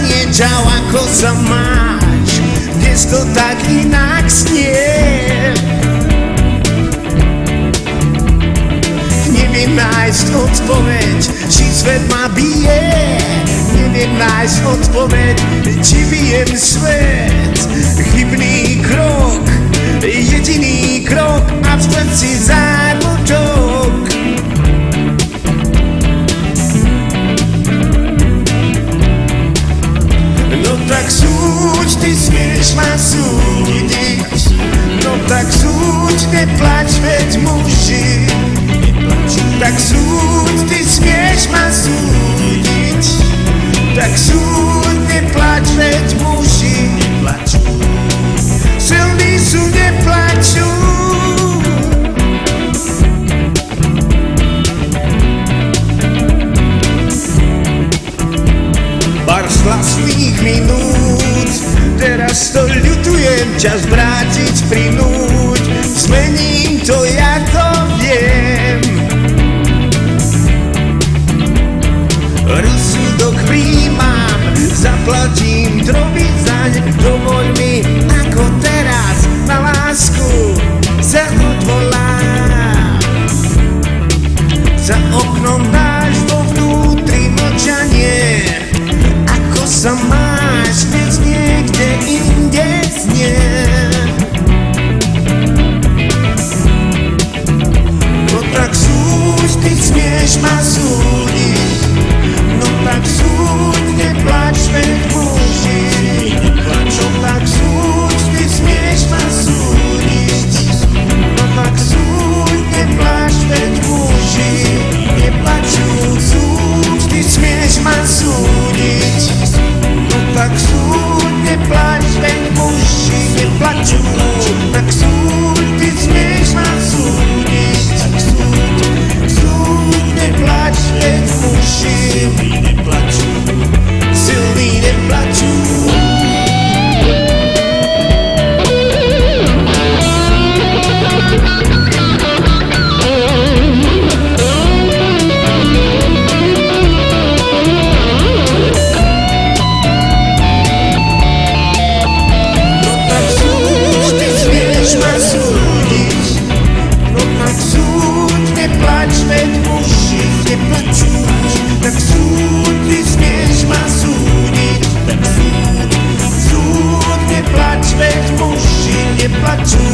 nie działa, koza masz. Jest to tak inak nie. Nie wiem, najść odpowiedź, ci svet ma bije. Nie wiem, najść odpowiedź, ci bijem svet. Chybný krok, jediný krok, abstenci zármutok. No tak súď, ty smieš ma súdiť. No tak súď, neplač, veď muži. Tak súď, ty smieš ma súdiť. Tak súď, neplač, veď muži. Silní sú, neplačú. Pár vlastných minút, teraz to ľutujem, čas vrátiť, prinúť. Zmením to, ja to viem. Rozsudok príjmam, zaplatím droby zaň. Dovoľ mi, ako teraz, na lásku sa odvolám. Za oknom dáš vo vnútri mlčanie. Ako sa máš, keď niekde inde znie. No tak súď, ty smieš ma súdiť. No tak súď, neplač, veď muži. No tak súď, ty smieš ma súdiť. No tak súď, neplač, veď muži. Neplačú, súď, ty smieš ma súdiť. No tak súď, neplač, veď muži. Neplačú, tak súď, ty smieš ma súdiť. Súď, neplač, veď muži. Neplačú, silní neplačú. Tak súd, ty smieš ma súdiť. Tak súd, neplač, veď muži neplačú.